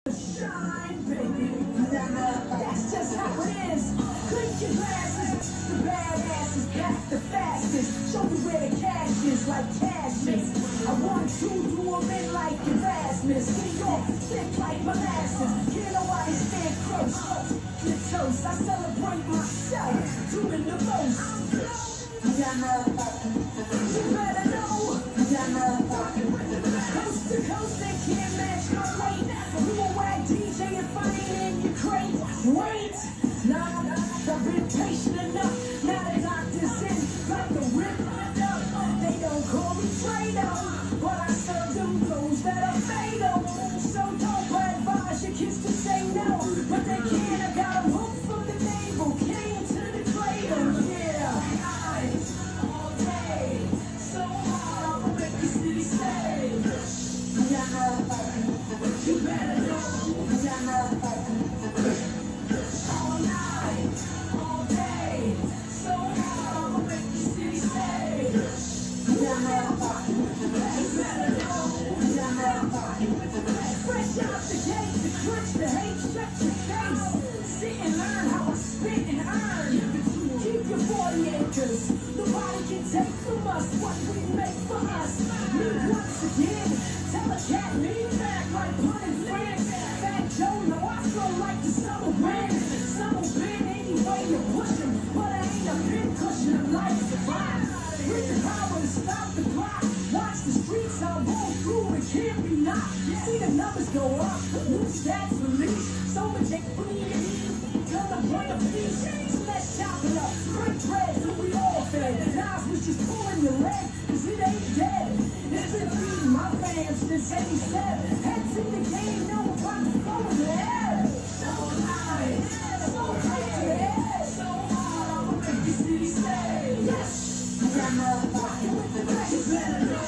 Shine, baby. That's just how it is. Clink your glasses. The badasses back the fastest. Show you where the cash is, like cash is. I want to do them in like Erasmus. New York, thick like molasses. Can't nobody stand close. The toast. I celebrate myself. Doing the most. You better know. Coast to coast, they can't match my weight. You a whack DJ if I ain't in your crate. Wait, nah, I've been patient enough. Now the doctor's in, like the rip it up. They don't call me Trado, but I serve them those that are fatal. So don't advise your kids to say no, but they can't. I got them hooked from the navel, came to the cradle. Yeah, eyes all day, so hard I'ma make the city stay. You better know. All night, all day, so hard I'ma make the city stay. You better know. Fresh out the gate, the crunch, the hate, shut your face. Sit and learn how I spit and earn. Keep your 40 acres. Nobody can take from us what we make for us. Me once again, tell a cat lean back like punning friends. Fat Joe, no, I flow like the summer wind. Summer wind, anyway you push him, but I ain't a pin cushion of life's divine. Bring the power to stop the clock. Watch the streets I'll roll through, it can't be knocked. See the numbers go up, new stats released. So much equity, gonna bring a piece. So let's chop it up, break bread till we all fed. Nas was just pulling your leg, cause it ain't dead. It's been feeding my fans since 87. Heads in the game, know about the flow in the air. So high, so tight to the head. So hard, I'ma make the city stay. Yes, rockin' with the best. You better know.